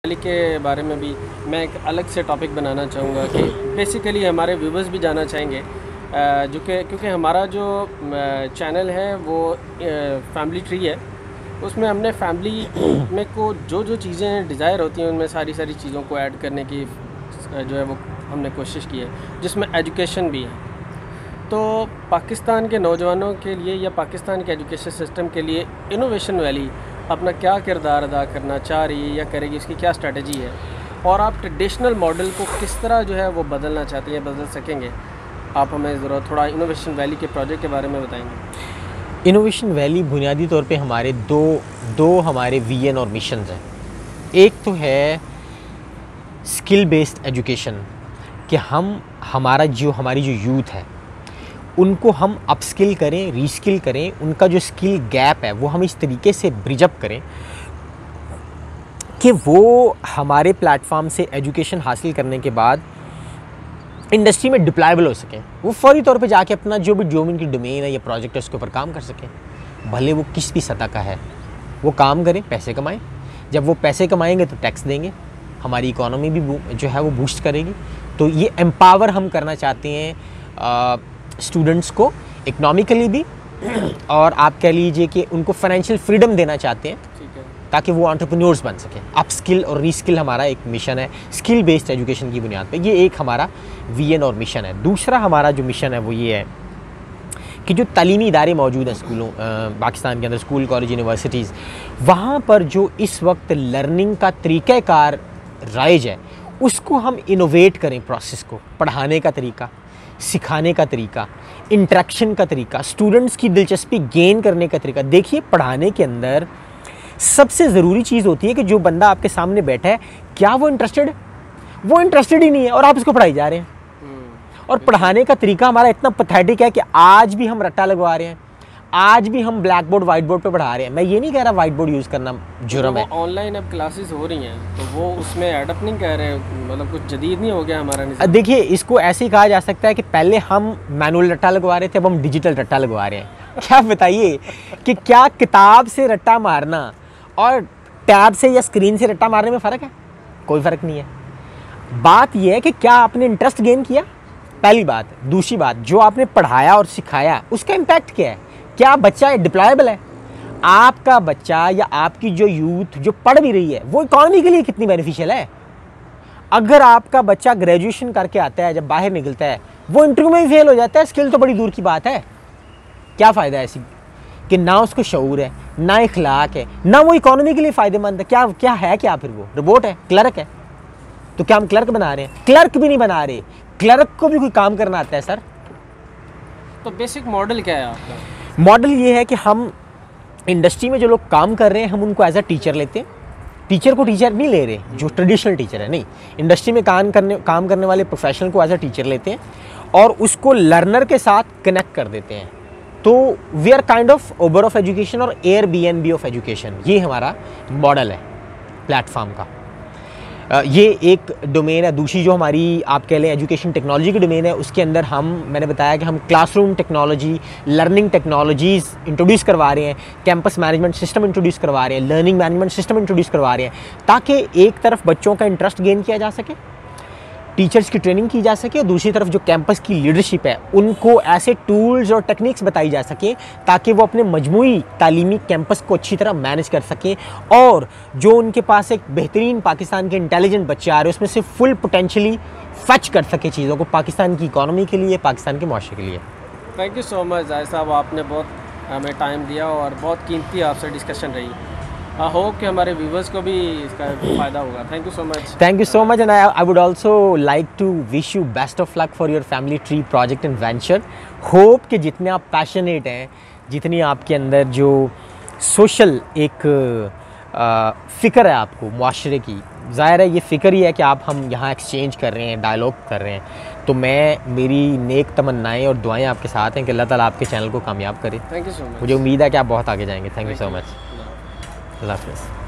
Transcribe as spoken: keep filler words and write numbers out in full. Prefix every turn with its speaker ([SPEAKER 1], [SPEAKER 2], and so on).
[SPEAKER 1] Valley के बारे में भी मैं एक अलग से टॉपिक बनाना चाहूँगा कि बेसिकली हमारे व्यूवर्स भी जानना चाहेंगे, जो कि क्योंकि हमारा जो चैनल है वो फैमिली ट्री है, उसमें हमने फैमिली में को जो जो चीज़ें डिज़ायर होती हैं उनमें सारी सारी चीज़ों को ऐड करने की जो है वो हमने कोशिश की है, जिसमें एजुकेशन भी है। तो पाकिस्तान के नौजवानों के लिए या पाकिस्तान के एजुकेशन सिस्टम के लिए इनोवेशन वैली अपना क्या किरदार अदा करना चाह रही है या करेगी, इसकी क्या स्ट्रेटजी है, और आप ट्रेडिशनल मॉडल को किस तरह जो है वो बदलना चाहती हैं, बदल सकेंगे? आप हमें ज़रा थोड़ा इनोवेशन वैली के प्रोजेक्ट के बारे में बताएंगे।
[SPEAKER 2] इनोवेशन वैली बुनियादी तौर पे हमारे दो दो हमारे विजन और मिशन हैं। एक तो है स्किल बेस्ड एजुकेशन, कि हम हमारा जो हमारी जो यूथ है उनको हम अपस्किल करें, रीस्किल करें, उनका जो स्किल गैप है वो हम इस तरीके से ब्रिज अप करें कि वो हमारे प्लेटफॉर्म से एजुकेशन हासिल करने के बाद इंडस्ट्री में डिप्लॉयबल हो सकें। वो फौरी तौर पे जाके अपना जो भी जो उनकी डोमेन है या प्रोजेक्ट है उसके ऊपर काम कर सकें, भले वो किस भी सतह का है। वो काम करें, पैसे कमाएं, जब वो पैसे कमाएंगे तो टैक्स देंगे, हमारी इकोनॉमी भी जो है वो बूस्ट करेगी। तो ये एम्पावर हम करना चाहते हैं स्टूडेंट्स को इकोनॉमिकली भी, और आप कह लीजिए कि उनको फाइनेंशियल फ्रीडम देना चाहते हैं ताकि वो एंटरप्रेन्योर्स बन सकें। अप स्किल और रीस्किल हमारा एक मिशन है, स्किल बेस्ड एजुकेशन की बुनियाद पे। ये एक हमारा विजन और मिशन है। दूसरा हमारा जो मिशन है वो ये है कि जो तालीमी इदारे मौजूद हैं स्कूलों पाकिस्तान के अंदर, स्कूल, कॉलेज, यूनिवर्सिटीज़, वहाँ पर जो इस वक्त लर्निंग का तरीक़ाकार राइज है उसको हम इनोवेट करें। प्रोसेस को, पढ़ाने का तरीका, सिखाने का तरीका, इंटरेक्शन का तरीका, स्टूडेंट्स की दिलचस्पी गेन करने का तरीका। देखिए, पढ़ाने के अंदर सबसे ज़रूरी चीज़ होती है कि जो बंदा आपके सामने बैठा है क्या वो इंटरेस्टेड है? वो इंटरेस्टेड ही नहीं है और आप उसको पढ़ाई जा रहे हैं। और पढ़ाने का तरीका हमारा इतना पैथेटिक है कि आज भी हम रट्टा लगवा रहे हैं, आज भी हम ब्लैक बोर्ड वाइट बोर्ड पे पढ़ा रहे हैं। मैं ये नहीं कह रहा वाइट बोर्ड यूज़ करना जुर्म है।
[SPEAKER 1] ऑनलाइन अब क्लासेस हो रही हैं तो वो उसमें एडप्ट नहीं कर रहे, मतलब कुछ जदीद नहीं हो गया हमारा।
[SPEAKER 2] देखिए, इसको ऐसे ही कहा जा सकता है कि पहले हम मैनुअल रट्टा लगवा रहे थे, अब हम डिजिटल रट्टा लगवा रहे हैं। क्या बताइए कि क्या किताब से रट्टा मारना और टैब से या स्क्रीन से रट्टा मारने में फ़र्क है? कोई फ़र्क नहीं है। बात यह है कि क्या आपने इंटरेस्ट गेन किया, पहली बात। दूसरी बात, जो आपने पढ़ाया और सिखाया उसका इम्पैक्ट क्या है? क्या बच्चा डिप्लॉयबल है? आपका बच्चा या आपकी जो यूथ जो पढ़ भी रही है वो इकॉनमी के लिए कितनी बेनिफिशियल है? अगर आपका बच्चा ग्रेजुएशन करके आता है, जब बाहर निकलता है वो इंटरव्यू में भी फेल हो जाता है, स्किल तो बड़ी दूर की बात है। क्या फ़ायदा है ऐसी कि ना उसको शऊर है, ना इखलाक है, ना वो इकॉनमी के लिए फ़ायदेमंद है? क्या क्या है? क्या फिर वो रोबोट है, क्लर्क है? तो क्या हम क्लर्क बना रहे हैं? क्लर्क भी नहीं बना रहे, क्लर्क को भी कोई काम करना आता है सर।
[SPEAKER 1] तो बेसिक मॉडल क्या है आपका?
[SPEAKER 2] मॉडल ये है कि हम इंडस्ट्री में जो लोग काम कर रहे हैं हम उनको एज अ टीचर लेते हैं। टीचर को टीचर नहीं ले रहे जो ट्रेडिशनल टीचर है, नहीं, इंडस्ट्री में काम करने काम करने वाले प्रोफेशनल को एज अ टीचर लेते हैं और उसको लर्नर के साथ कनेक्ट कर देते हैं। तो we are kind of Uber of education और Airbnb of education, ये हमारा मॉडल है प्लेटफॉर्म का। ये एक डोमेन है। दूसरी जो हमारी आप कह लें एजुकेशन टेक्नोलॉजी की डोमेन है, उसके अंदर हम मैंने बताया कि हम classroom technology, learning technologies introduce करवा रहे हैं, कैंपस मैनेजमेंट सिस्टम इंट्रोड्यूस करवा रहे हैं, लर्निंग मैनेजमेंट सिस्टम इंट्रोड्यूस करवा रहे हैं, ताकि एक तरफ बच्चों का इंटरेस्ट गेन किया जा सके, टीचर्स की ट्रेनिंग की जा सके, और दूसरी तरफ जो कैंपस की लीडरशिप है उनको ऐसे टूल्स और टेक्निक्स बताई जा सके ताकि वो अपने मजमूई तालीमी कैंपस को अच्छी तरह मैनेज कर सकें, और जो उनके पास एक बेहतरीन पाकिस्तान के इंटेलिजेंट बच्चे आ रहे हैं उसमें से फुल पोटेंशली फच कर सके चीज़ों को पाकिस्तान की इकॉनमी के लिए, पाकिस्तान के मुआशरे के लिए।
[SPEAKER 1] Thank you so much Zahid साहब, आपने बहुत हमें टाइम दिया और बहुत कीमती आपसे डिस्कशन रही। आई होप कि हमारे व्यूवर्स को भी इसका फ़ायदा होगा। Thank you so much.
[SPEAKER 2] Thank you so much and I would also like to wish you best of luck for your family tree project and venture. Hope कि जितने आप पैशनेट हैं, जितनी आपके अंदर जो सोशल एक फ़िक्र है आपको मुआशरे की, ज़ाहिर है ये फ़िक्र ही है कि आप हम यहाँ एक्सचेंज कर रहे हैं, डायलॉग कर रहे हैं। तो मैं मेरी नेक तमन्नाएं और दुआएं आपके साथ हैं कि अल्लाह ताला आपके चैनल को कामयाब करे।
[SPEAKER 1] Thank you so much.
[SPEAKER 2] मुझे उम्मीद है कि आप बहुत आगे जाएंगे। Thank you so much. अल्लाह हाफ़िज़।